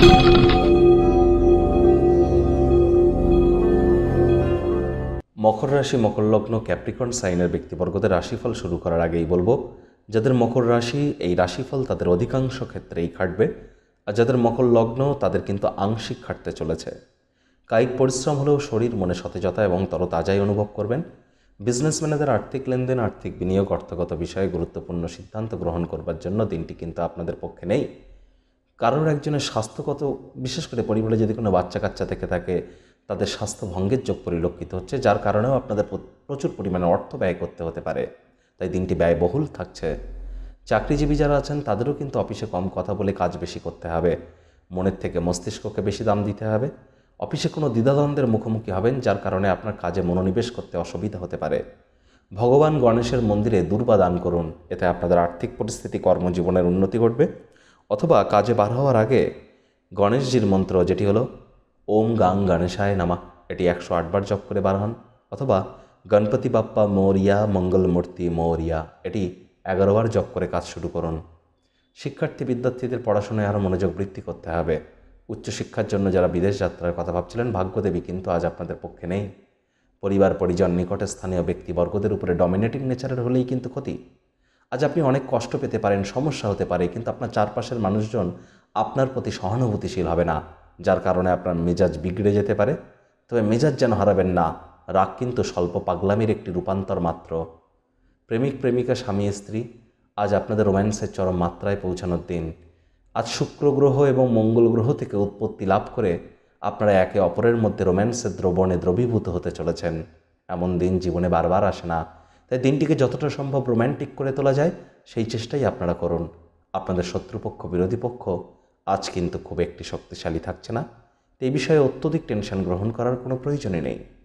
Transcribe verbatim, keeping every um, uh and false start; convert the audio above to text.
মকর রাশি, মকর লগ্ন, ক্যাপ্রিকর্ন সাইনের ব্যক্তিবর্গদের রাশিফল শুরু করার আগেই বলবো, যাদের মকর রাশি এই রাশিফল তাদের অধিকাংশ ক্ষেত্রেই খাটবে, আর যাদের মকর লগ্ন তাদের কিন্তু আংশিক খাটতে চলেছে। কায়িক পরিশ্রম হলেও শরীর মনে সতেজতা এবং তরতাজাই অনুভব করবেন। বিজনেসম্যানেদের আর্থিক লেনদেন, আর্থিক বিনিয়োগ, অর্থগত বিষয়ে গুরুত্বপূর্ণ সিদ্ধান্ত গ্রহণ করবার জন্য দিনটি কিন্তু আপনাদের পক্ষে নেই। কারোর একজনের স্বাস্থ্যগত, বিশেষ করে পরিবারে যদি কোনো বাচ্চা কাচ্চা থেকে থাকে, তাদের স্বাস্থ্য ভঙ্গের যোগ পরিলক্ষিত হচ্ছে, যার কারণেও আপনাদের প্রচুর পরিমাণে অর্থ ব্যয় করতে হতে পারে, তাই দিনটি ব্যয়বহুল থাকছে। চাকরিজীবী যারা আছেন তাদেরও কিন্তু অফিসে কম কথা বলে কাজ বেশি করতে হবে, মনের থেকে মস্তিষ্ককে বেশি দাম দিতে হবে। অফিসে কোনো দ্বিধাদ্বন্দ্বের মুখোমুখি হবেন, যার কারণে আপনার কাজে মনোনিবেশ করতে অসুবিধা হতে পারে। ভগবান গণেশের মন্দিরে দুর্বা দান করুন, এতে আপনাদের আর্থিক পরিস্থিতি, কর্মজীবনের উন্নতি ঘটবে। অথবা কাজে বার হওয়ার আগে গণেশজির মন্ত্র, যেটি হলো ওম গাং গণেশায় নামা, এটি একশো আটবার জপ করে বার হন। অথবা গণপতি বাপ্পা মোরিয়া, মঙ্গলমূর্তি মোরিয়া, এটি এগারো বার জপ করে কাজ শুরু করুন। শিক্ষার্থী বিদ্যার্থীদের পড়াশোনায় আরও মনোযোগ বৃদ্ধি করতে হবে। উচ্চশিক্ষার জন্য যারা বিদেশ যাত্রার কথা ভাবছিলেন, ভাগ্যদেবী কিন্তু আজ আপনাদের পক্ষে নেই। পরিবার, পরিজন, নিকটে স্থানীয় ব্যক্তিবর্গদের উপরে ডমিনেটিং নেচারের হলেই কিন্তু ক্ষতি। আজ আপনি অনেক কষ্ট পেতে পারেন, সমস্যা হতে পারে, কিন্তু আপনার চারপাশের মানুষজন আপনার প্রতি সহানুভূতিশীল হবে না, যার কারণে আপনার মেজাজ বিগড়ে যেতে পারে। তবে মেজাজ যেন হারাবেন না, রাগ কিন্তু স্বল্প পাগলামির একটি রূপান্তর মাত্র। প্রেমিক প্রেমিকা, স্বামী স্ত্রী, আজ আপনাদের রোম্যান্সের চরম মাত্রায় পৌঁছানোর দিন। আজ শুক্র গ্রহ এবং মঙ্গল গ্রহ থেকে উৎপত্তি লাভ করে আপনারা একে অপরের মধ্যে রোম্যান্সের দ্রবণে দ্রবীভূত হতে চলেছেন। এমন দিন জীবনে বারবার আসে না, তাই দিনটিকে যতটা সম্ভব রোম্যান্টিক করে তোলা যায় সেই চেষ্টাই আপনারা করুন। আপনাদের শত্রুপক্ষ, বিরোধী পক্ষ আজ কিন্তু খুব একটি শক্তিশালী থাকছে না, এই বিষয়ে অত্যধিক টেনশন গ্রহণ করার কোনো প্রয়োজনই নেই।